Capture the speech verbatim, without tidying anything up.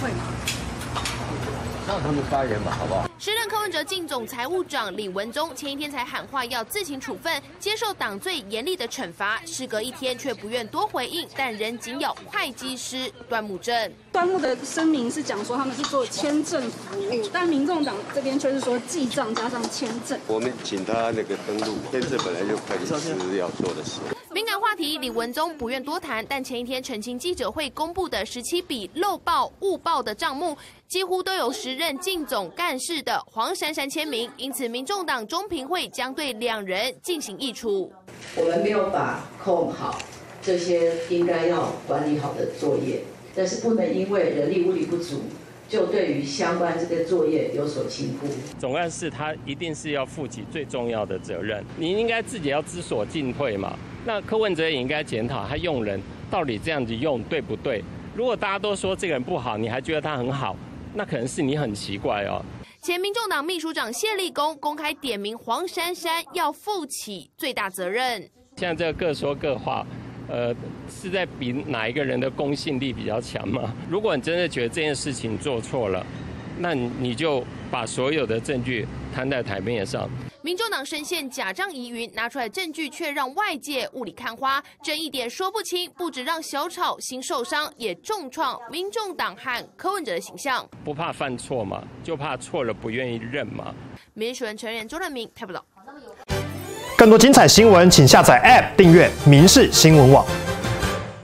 会吗？ 让他们发言吧，好不好？ 时任柯文哲竞总财务长李文宗前一天才喊话要自行处分，接受党最严厉的惩罚，事隔一天却不愿多回应，但仍紧咬会计师端木正。 端木的声明是讲说他们是做签证服务，但民众党这边却是说记账加上签证。 我们请他那个登录，签证本来就会计师要做的事。 敏感话题，李文宗不愿多谈，但前一天澄清记者会公布的十七笔漏报、误报的账目，几乎都有时任竞总干事的黄珊珊签名，因此民众党中评会将对两人进行议处。 我们没有把控好这些应该要管理好的作业，但是不能因为人力物力不足，就对于相关这个作业有所轻忽。 总干事他一定是要负起最重要的责任，你应该自己要知所进退嘛。那柯文哲也应该检讨他用人到底这样子用对不对？如果大家都说这个人不好，你还觉得他很好，那可能是你很奇怪哦。 前民众党秘书长谢立功公开点名黄珊珊要负起最大责任。 现在这个各说各话，呃，是在比哪一个人的公信力比较强吗？如果你真的觉得这件事情做错了，那你就把所有的证据摊在台面上。 民众党深陷假账疑云，拿出来证据却让外界雾里看花，争议点说不清，不止让小草心受伤，也重创民众党和柯文哲的形象。 不怕犯错嘛，就怕错了不愿意认嘛。 民选成员周任明台报道。 更多精彩新闻，请下载 App 订阅民视新闻网。